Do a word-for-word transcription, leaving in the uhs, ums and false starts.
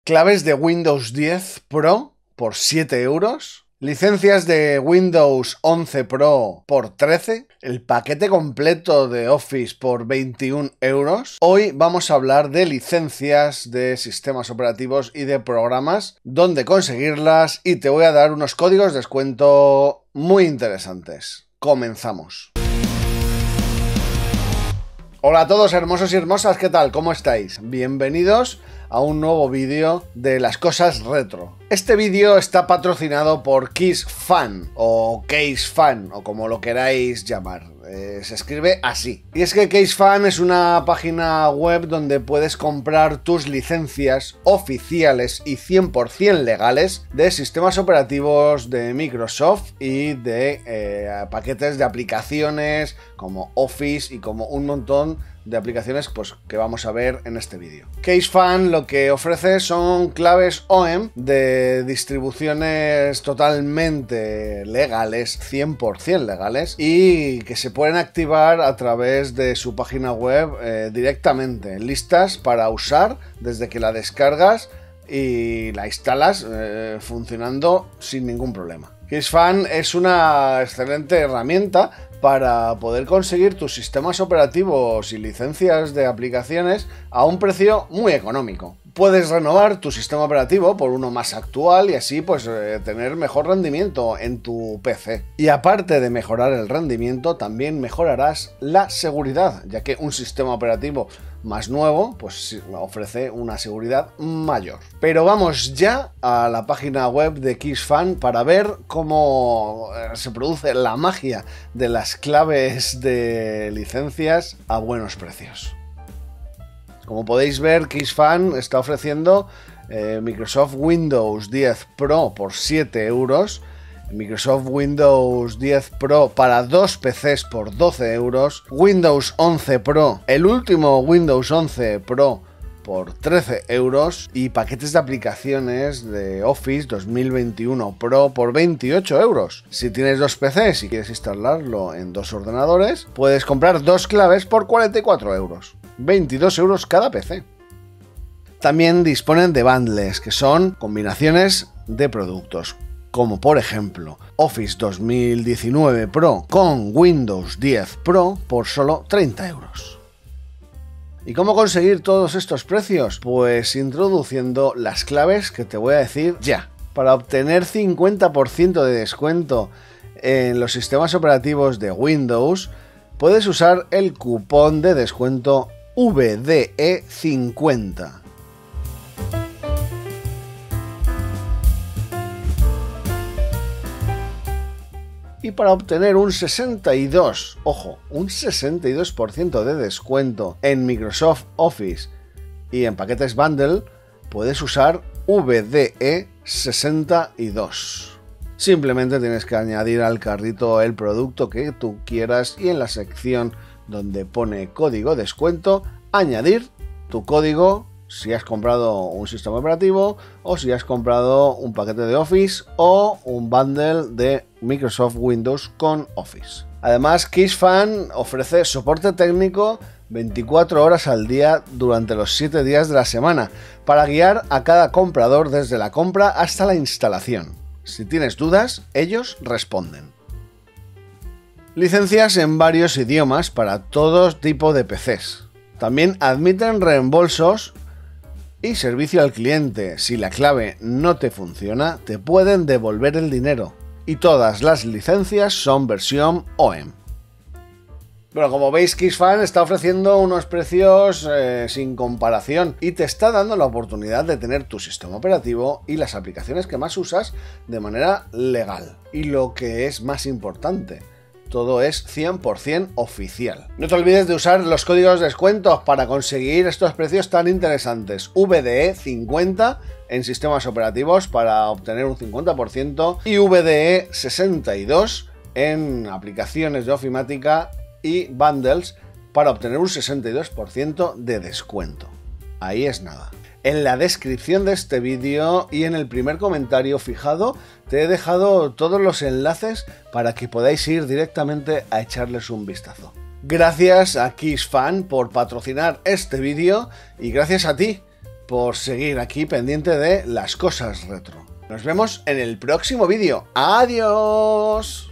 claves de Windows diez Pro por siete euros, licencias de Windows once Pro por trece, el paquete completo de Office por veintiún euros. Hoy vamos a hablar de licencias de sistemas operativos y de programas, dónde conseguirlas, y te voy a dar unos códigos de descuento muy interesantes. Comenzamos. Hola a todos, hermosos y hermosas, ¿qué tal? ¿Cómo estáis? Bienvenidos a un nuevo vídeo de las cosas retro. Este vídeo está patrocinado por KeysFan o CaseFan o como lo queráis llamar. Eh, se escribe así. Y es que KeysFan es una página web donde puedes comprar tus licencias oficiales y cien por cien legales de sistemas operativos de Microsoft y de eh, paquetes de aplicaciones como Office y como un montón de aplicaciones pues, que vamos a ver en este vídeo. KeysFan lo que ofrece son claves O E M de distribuciones totalmente legales, cien por cien legales, y que se pueden activar a través de su página web eh, directamente, listas para usar desde que la descargas y la instalas eh, funcionando sin ningún problema. KeysFan es una excelente herramienta para poder conseguir tus sistemas operativos y licencias de aplicaciones a un precio muy económico. Puedes renovar tu sistema operativo por uno más actual y así pues eh, tener mejor rendimiento en tu P C. Y aparte de mejorar el rendimiento, también mejorarás la seguridad, ya que un sistema operativo más nuevo pues ofrece una seguridad mayor. Pero vamos ya a la página web de KeysFan para ver cómo se produce la magia de las claves de licencias a buenos precios. Como podéis ver, KeysFan está ofreciendo eh, Microsoft Windows diez Pro por siete euros, Microsoft Windows diez Pro para dos P Cs por doce euros, Windows once Pro, el último Windows once Pro por trece euros y paquetes de aplicaciones de Office dos mil veintiuno Pro por veintiocho euros. Si tienes dos P Cs y quieres instalarlo en dos ordenadores, puedes comprar dos claves por cuarenta y cuatro euros. veintidós euros cada P C. También disponen de bundles, que son combinaciones de productos, como por ejemplo Office dos mil diecinueve Pro con Windows diez Pro por solo treinta euros. ¿Y cómo conseguir todos estos precios? Pues introduciendo las claves que te voy a decir ya. Para obtener cincuenta por ciento de descuento en los sistemas operativos de Windows, puedes usar el cupón de descuento V D E cincuenta. Y para obtener un sesenta y dos, ojo, un sesenta y dos por ciento de descuento en Microsoft Office y en paquetes bundle, puedes usar V D E sesenta y dos. Simplemente tienes que añadir al carrito el producto que tú quieras y en la sección donde pone código descuento, añadir tu código si has comprado un sistema operativo o si has comprado un paquete de Office o un bundle de Microsoft Windows con Office. Además, KeysFan ofrece soporte técnico veinticuatro horas al día durante los siete días de la semana para guiar a cada comprador desde la compra hasta la instalación. Si tienes dudas, ellos responden. Licencias en varios idiomas para todo tipo de P Cs. También admiten reembolsos y servicio al cliente. Si la clave no te funciona, te pueden devolver el dinero. Y todas las licencias son versión O E M. Bueno, como veis, KeysFan está ofreciendo unos precios eh, sin comparación y te está dando la oportunidad de tener tu sistema operativo y las aplicaciones que más usas de manera legal. Y lo que es más importante, todo es cien por cien oficial. No te olvides de usar los códigos de descuento para conseguir estos precios tan interesantes. V D E cincuenta en sistemas operativos para obtener un cincuenta por ciento y V D E sesenta y dos en aplicaciones de ofimática y bundles para obtener un sesenta y dos por ciento de descuento. Ahí es nada. En la descripción de este vídeo y en el primer comentario fijado te he dejado todos los enlaces para que podáis ir directamente a echarles un vistazo. Gracias a KeysFan por patrocinar este vídeo y gracias a ti por seguir aquí pendiente de las cosas retro. Nos vemos en el próximo vídeo. ¡Adiós!